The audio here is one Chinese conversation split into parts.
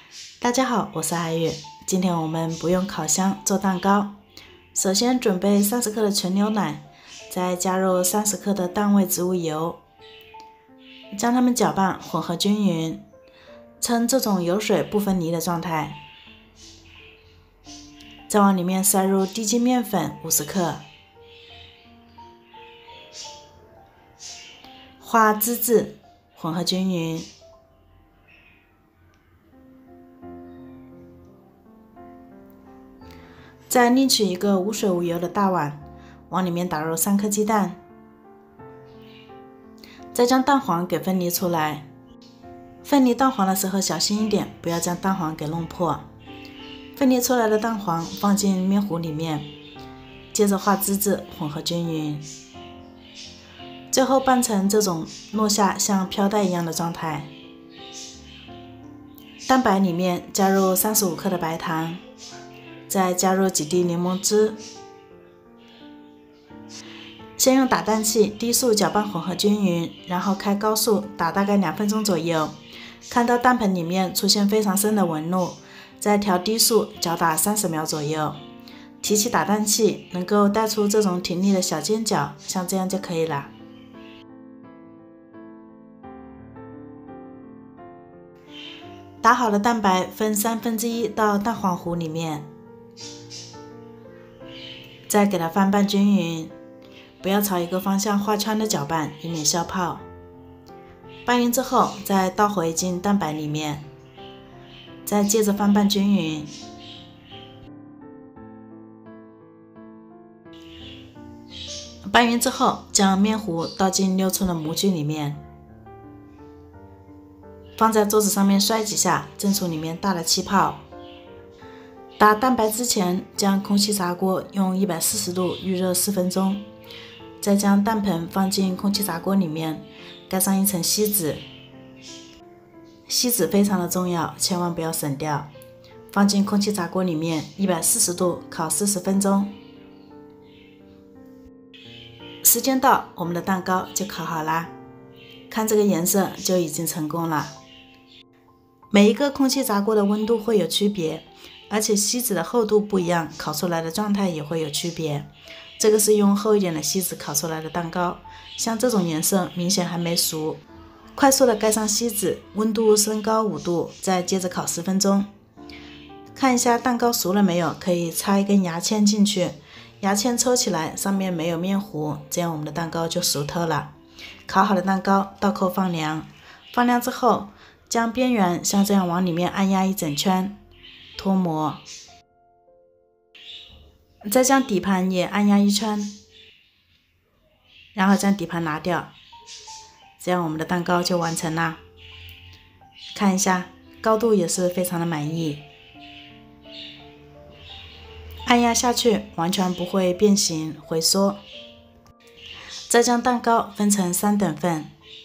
大家好，我是爱玉。今天我们不用烤箱做蛋糕，首先准备30克的纯牛奶，再加入30克的蛋味植物油，将它们搅拌混合均匀，呈这种油水不分离的状态。再往里面塞入低筋面粉50克，画滋质，混合均匀。再另取一个无水无油的大碗，往里面打入3颗鸡蛋，再将蛋黄给分离出来。分离蛋黄的时候小心一点，不要将蛋黄给弄破。分离出来的蛋黄放进面糊里面，接着画滋质，混合均匀，最后拌成这种落下像飘带一样的状态。蛋白里面加入35克的白糖，再加入几滴柠檬汁，先用打蛋器低速搅拌混合均匀，然后开高速打大概2分钟左右。看到蛋盆里面出现非常深的纹路，再调低速搅打30秒左右。提起打蛋器，能够带出这种挺立的小尖角，像这样就可以了。打好的蛋白分1/3到蛋黄糊里面，再给它翻拌均匀，不要朝一个方向画圈的搅拌，以免消泡。拌匀之后，再倒回进蛋白里面，再接着翻拌均匀。拌匀之后，将面糊倒进6寸的模具里面，放在桌子上面摔几下，蒸出里面大的气泡。打蛋白之前，将空气炸锅用140度预热4分钟，再将蛋盆放进空气炸锅里面，盖上一层锡纸。锡纸非常的重要，千万不要省掉。放进空气炸锅里面140度烤40分钟。时间到，我们的蛋糕就烤好啦。看这个颜色就已经成功了。每一个空气炸锅的温度会有区别，而且锡纸的厚度不一样，烤出来的状态也会有区别。这个是用厚一点的锡纸烤出来的蛋糕，像这种颜色明显还没熟，快速的盖上锡纸，温度升高5度，再接着烤10分钟。看一下蛋糕熟了没有，可以插一根牙签进去，牙签抽起来，上面没有面糊，这样我们的蛋糕就熟透了。烤好的蛋糕倒扣放凉，放凉之后，将边缘像这样往里面按压一整圈，脱模，再将底盘也按压一圈，然后将底盘拿掉，这样我们的蛋糕就完成啦。看一下，高度也是非常的满意，按压下去完全不会变形回缩。再将蛋糕分成3等份。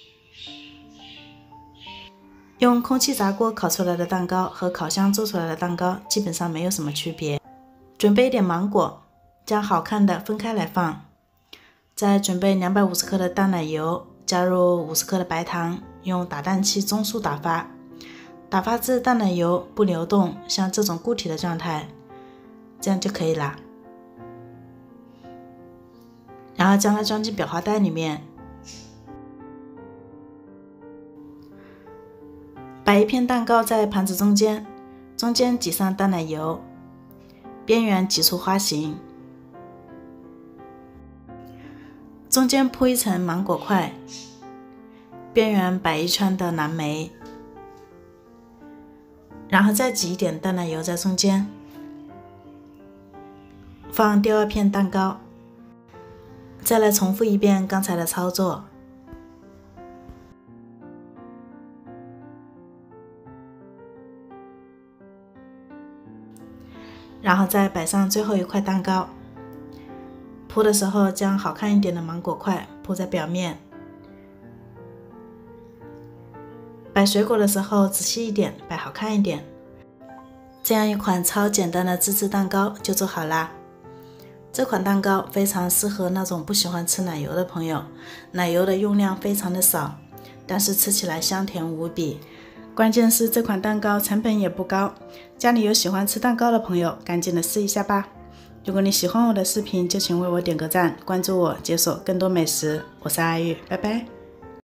用空气炸锅烤出来的蛋糕和烤箱做出来的蛋糕基本上没有什么区别。准备一点芒果，将好看的分开来放。再准备250克的淡奶油，加入50克的白糖，用打蛋器中速打发，打发至淡奶油不流动，像这种固体的状态，这样就可以了。然后将它装进裱花袋里面，摆一片蛋糕在盘子中间，中间挤上淡奶油，边缘挤出花形，中间铺一层芒果块，边缘摆一圈的蓝莓，然后再挤一点淡奶油在中间，放第2片蛋糕，再来重复一遍刚才的操作。然后再摆上最后一块蛋糕，铺的时候将好看一点的芒果块铺在表面。摆水果的时候仔细一点，摆好看一点。这样一款超简单的自制蛋糕就做好啦。这款蛋糕非常适合那种不喜欢吃奶油的朋友，奶油的用量非常的少，但是吃起来香甜无比， 关键是这款蛋糕成本也不高，家里有喜欢吃蛋糕的朋友，赶紧的试一下吧。如果你喜欢我的视频，就请为我点个赞，关注我，解锁更多美食。我是阿玉，拜拜。